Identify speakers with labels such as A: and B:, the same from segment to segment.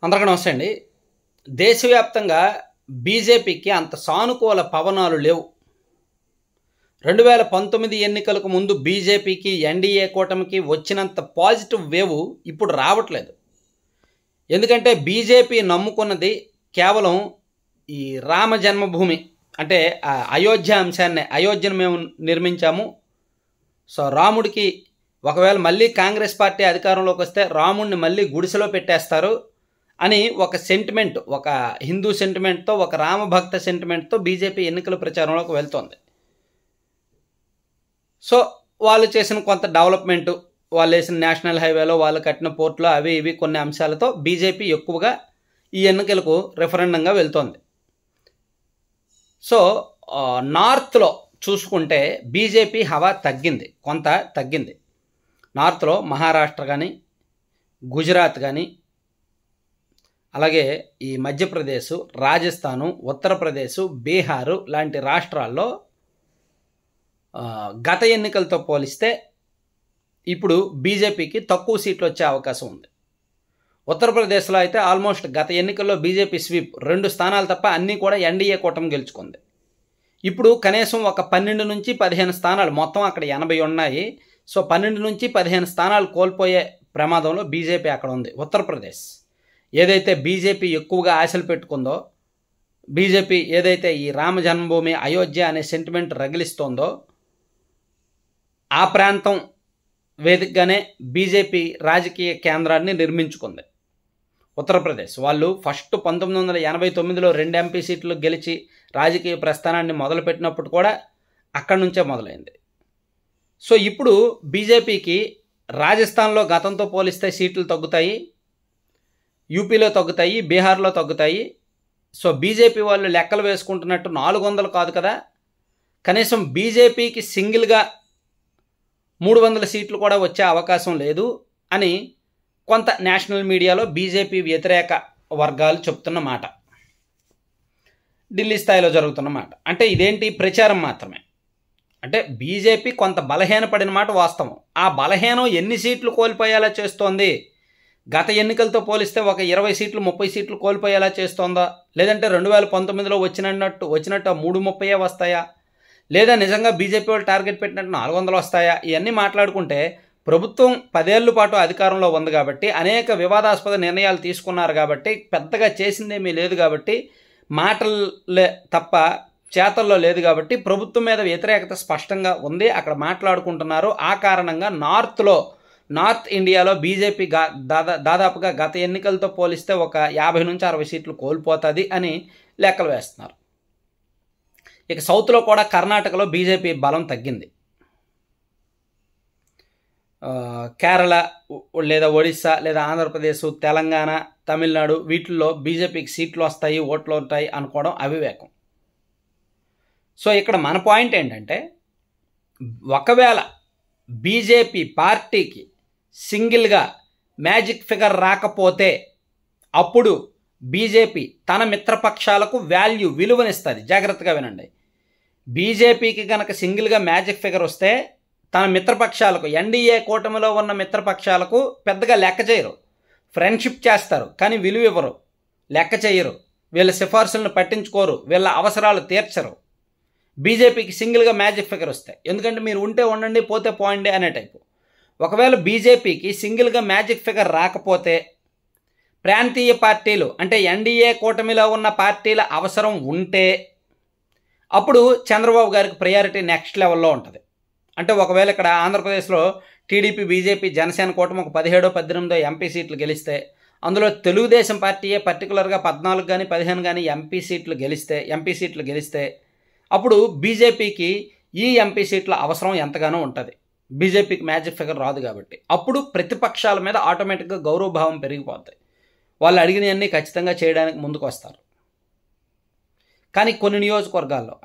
A: అందరికీ నమస్తే అండి. దేశవ్యాప్తంగా బీజేపీకి అంత సానుకూల పవనాలు లేవు. 2019 ఎన్నికలకు ముందు బీజేపీకి ఎన్డీఏ కూటమికి వచ్చినంత పాజిటివ్ వేవ్ ఇప్పుడు రావట్లేదు. ఎందుకంటే బీజేపీ నమ్ముకున్నది కేవలం ఈ రామ జన్మభూమి అంటే అయోధ్య అంశాన్ని. అయోధ్యను మేము నిర్మించాము, సో రాముడికి ఒకవేళ మళ్ళీ కాంగ్రెస్ పార్టీ అధికారంలోకి వస్తే రాముడిని మళ్ళీ గుడిసెలో పెట్టేస్తారు అని ఒక సెంటిమెంట్, ఒక హిందూ సెంటిమెంట్తో, ఒక రామభక్త సెంటిమెంట్తో బీజేపీ ఎన్నికల ప్రచారంలోకి వెళ్తోంది. సో వాళ్ళు చేసిన కొంత డెవలప్మెంటు, వాళ్ళు వేసిన నేషనల్ హైవేలో, వాళ్ళు కట్టిన పోర్టులో అవి ఇవి కొన్ని అంశాలతో బీజేపీ ఎక్కువగా ఈ ఎన్నికలకు రెఫరెండంగా వెళ్తోంది. సో నార్త్లో చూసుకుంటే బీజేపీ హవా తగ్గింది, కొంత తగ్గింది. నార్త్లో మహారాష్ట్ర కానీ, గుజరాత్ కానీ, అలాగే ఈ మధ్యప్రదేశ్, రాజస్థాను, ఉత్తరప్రదేశ్, బీహారు లాంటి రాష్ట్రాల్లో గత ఎన్నికలతో పోలిస్తే ఇప్పుడు బీజేపీకి తక్కువ సీట్లు వచ్చే అవకాశం ఉంది. ఉత్తరప్రదేశ్లో అయితే ఆల్మోస్ట్ గత ఎన్నికల్లో బీజేపీ స్వీప్, 2 స్థానాలు తప్ప అన్నీ కూడా ఎన్డీఏ కూటమి గెలుచుకుంది. ఇప్పుడు కనీసం ఒక 12 నుంచి 15 స్థానాలు, మొత్తం అక్కడ 80 ఉన్నాయి. సో 12 నుంచి 15 స్థానాలు కోల్పోయే ప్రమాదంలో బీజేపీ అక్కడ ఉంది. ఉత్తరప్రదేశ్ ఏదైతే బీజేపీ ఎక్కువగా ఆశలు పెట్టుకుందో, బీజేపీ ఏదైతే ఈ రామ జన్మభూమి అయోధ్య అనే సెంటిమెంట్ రగిలిస్తోందో, ఆ ప్రాంతం వేదికగానే బీజేపీ రాజకీయ కేంద్రాన్ని నిర్మించుకుంది. ఉత్తరప్రదేశ్ వాళ్ళు ఫస్ట్ 1989లో 2 ఎంపీ సీట్లు గెలిచి రాజకీయ ప్రస్థానాన్ని మొదలుపెట్టినప్పుడు కూడా అక్కడి నుంచే మొదలైంది. సో ఇప్పుడు బీజేపీకి రాజస్థాన్లో గతంతో పోలిస్తే సీట్లు తగ్గుతాయి, యూపీలో తగ్గుతాయి, బీహార్లో తగ్గుతాయి. సో బీజేపీ వాళ్ళు లెక్కలు వేసుకుంటున్నట్టు 400 కాదు కదా, కనీసం బీజేపీకి సింగిల్గా 300 సీట్లు కూడా వచ్చే అవకాశం లేదు అని కొంత నేషనల్ మీడియాలో బీజేపీ వ్యతిరేక వర్గాలు చెప్తున్న మాట, ఢిల్లీ స్థాయిలో జరుగుతున్న మాట. అంటే ఇదేంటి, ప్రచారం మాత్రమే. అంటే బీజేపీ కొంత బలహీనపడిన మాట వాస్తవం. ఆ బలహీనం ఎన్ని సీట్లు కోల్పోయేలా చేస్తోంది? గత ఎన్నికలతో పోలిస్తే ఒక 20 సీట్లు 30 సీట్లు కోల్పోయేలా చేస్తోందా? లేదంటే 2019లో వచ్చినట్టు 330 వస్తాయా? లేదా నిజంగా బీజేపీ వాళ్ళు టార్గెట్ పెట్టినట్టు 400 వస్తాయా? ఇవన్నీ మాట్లాడుకుంటే ప్రభుత్వం 10 ఏళ్ల పాటు అధికారంలో ఉంది కాబట్టి, అనేక వివాదాస్పద నిర్ణయాలు తీసుకున్నారు కాబట్టి, పెద్దగా చేసిందేమీ లేదు కాబట్టి, మాటలే తప్ప చేతల్లో లేదు కాబట్టి ప్రభుత్వం మీద వ్యతిరేకత స్పష్టంగా ఉంది. అక్కడ మాట్లాడుకుంటున్నారు. ఆ కారణంగా నార్త్ ఇండియాలో బీజేపీ దాదాపుగా గత ఎన్నికలతో పోలిస్తే ఒక 50 నుంచి 60 సీట్లు కోల్పోతుంది అని లెక్కలు వేస్తున్నారు. ఇక సౌత్లో కూడా కర్ణాటకలో బీజేపీ బలం తగ్గింది. కేరళ లేదా ఒడిస్సా లేదా ఆంధ్రప్రదేశ్, తెలంగాణ, తమిళనాడు వీటిల్లో బీజేపీకి సీట్లు వస్తాయి, ఓట్లు ఉంటాయి అనుకోవడం అవివేకం. సో ఇక్కడ మన పాయింట్ ఏంటంటే, ఒకవేళ బీజేపీ పార్టీకి సింగిల్గా మ్యాజిక్ ఫిగర్ రాకపోతే అప్పుడు బీజేపీ తన మిత్రపక్షాలకు విలువనిస్తుంది. జాగ్రత్తగా వినండి. బీజేపీకి కనుక సింగిల్గా మ్యాజిక్ ఫిగర్ వస్తే తన మిత్రపక్షాలకు, ఎన్డీఏ కూటమిలో ఉన్న మిత్రపక్షాలకు పెద్దగా లెక్క చేయరు. ఫ్రెండ్షిప్ చేస్తారు కానీ విలువ ఇవ్వరు, లెక్క చేయరు, వీళ్ళ సిఫార్సులను పట్టించుకోరు, వీళ్ళ అవసరాలు తీర్చరు. బీజేపీకి సింగిల్గా మ్యాజిక్ ఫిగర్ వస్తాయి. ఎందుకంటే మీరు ఉంటే ఉండండి, పోతే పోండి అనే టైపు. ఒకవేళ బీజేపీకి సింగిల్గా మ్యాజిక్ ఫిగర్ రాకపోతే ప్రాంతీయ పార్టీలు అంటే ఎన్డీఏ కూటమిలో ఉన్న పార్టీల అవసరం ఉంటే అప్పుడు చంద్రబాబు గారికి ప్రయారిటీ నెక్స్ట్ లెవెల్లో ఉంటుంది. అంటే ఒకవేళ ఇక్కడ ఆంధ్రప్రదేశ్లో టీడీపీ, బీజేపీ, జనసేన కూటమి ఒక 17-18 ఎంపీ సీట్లు గెలిస్తే, అందులో తెలుగుదేశం పార్టీయే పర్టికులర్గా 14 కానీ 15 కానీ ఎంపీ సీట్లు గెలిస్తే అప్పుడు బీజేపీకి ఈ ఎంపీ సీట్ల అవసరం ఎంతగానో ఉంటుంది. బీజేపీకి మ్యాజిక్ ఫిగర్ రాదు కాబట్టి అప్పుడు ప్రతిపక్షాల మీద ఆటోమేటిక్గా గౌరవభావం పెరిగిపోతాయి. వాళ్ళు అడిగినవన్నీ ఖచ్చితంగా చేయడానికి ముందుకు వస్తారు. కానీ కొన్ని నియోజకవర్గాల్లో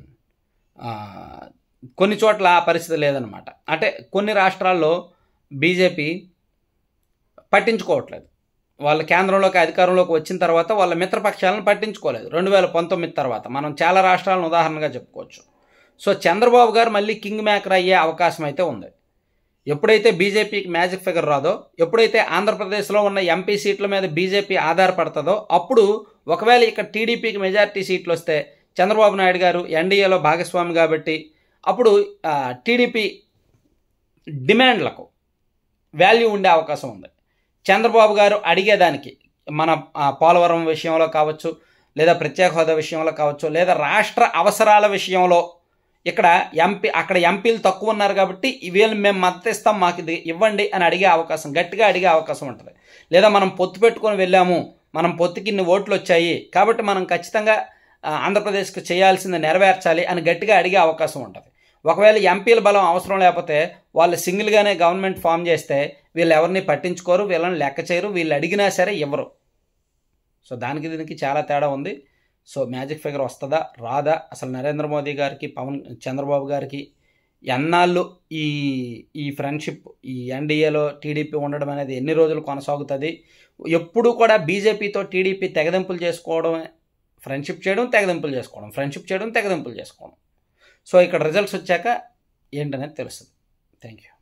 A: కొన్ని చోట్ల ఆ పరిస్థితి లేదనమాట. అంటే కొన్ని రాష్ట్రాల్లో బీజేపీ పట్టించుకోవట్లేదు. వాళ్ళ కేంద్రంలోకి అధికారంలోకి వచ్చిన తర్వాత వాళ్ళ మిత్రపక్షాలను పట్టించుకోలేదు. 2019 తర్వాత మనం చాలా రాష్ట్రాలను ఉదాహరణగా చెప్పుకోవచ్చు. సో చంద్రబాబు గారు మళ్ళీ కింగ్ మేకర్ అయ్యే అవకాశం అయితే ఉంది. ఎప్పుడైతే బీజేపీకి మ్యాజిక్ ఫిగర్ రాదో, ఎప్పుడైతే ఆంధ్రప్రదేశ్లో ఉన్న ఎంపీ సీట్ల మీద బీజేపీ ఆధారపడుతుందో, అప్పుడు ఒకవేళ ఇక్కడ టీడీపీకి మెజారిటీ సీట్లు వస్తే చంద్రబాబు నాయుడు గారు ఎన్డీఏలో భాగస్వామి కాబట్టి అప్పుడు టీడీపీ డిమాండ్లకు వాల్యూ ఉండే అవకాశం ఉంది. చంద్రబాబు గారు అడిగేదానికి మన పోలవరం విషయంలో కావచ్చు, లేదా ప్రత్యేక హోదా విషయంలో కావచ్చు, లేదా రాష్ట్ర అవసరాల విషయంలో ఇక్కడ అక్కడ ఎంపీలు తక్కువ ఉన్నారు కాబట్టి వీళ్ళు మేము మద్దతు ఇస్తాం, మాకు ఇది ఇవ్వండి అని అడిగే అవకాశం, గట్టిగా అడిగే అవకాశం ఉంటుంది. లేదా మనం పొత్తు పెట్టుకొని వెళ్ళాము, మనం పొత్తుకి ఇన్ని ఓట్లు వచ్చాయి కాబట్టి మనం ఖచ్చితంగా ఆంధ్రప్రదేశ్కి చేయాల్సింది నెరవేర్చాలి అని గట్టిగా అడిగే అవకాశం ఉంటుంది. ఒకవేళ ఎంపీల బలం అవసరం లేకపోతే వాళ్ళు సింగిల్గానే గవర్నమెంట్ ఫామ్ చేస్తే వీళ్ళు ఎవరిని పట్టించుకోరు, వీళ్ళని లెక్క చేయరు, వీళ్ళు అడిగినా సరే ఇవ్వరు. సో దానికి దీనికి చాలా తేడా ఉంది. సో మ్యాజిక్ ఫిగర్ వస్తుందా రాదా, అసలు నరేంద్ర మోదీ గారికి చంద్రబాబు గారికి ఎన్నాళ్ళు ఈ ఫ్రెండ్షిప్, ఈ ఎన్డీఏలో టీడీపీ ఉండడం అనేది ఎన్ని రోజులు కొనసాగుతుంది? ఎప్పుడు కూడా బీజేపీతో టీడీపీ తెగదింపులు చేసుకోవడం, ఫ్రెండ్షిప్ చేయడం, తెగదింపులు చేసుకోవడం, ఫ్రెండ్షిప్ చేయడం, తెగదింపులు చేసుకోవడం. సో ఇక్కడ రిజల్ట్స్ వచ్చాక ఏంటనేది తెలుస్తుంది. Thank you.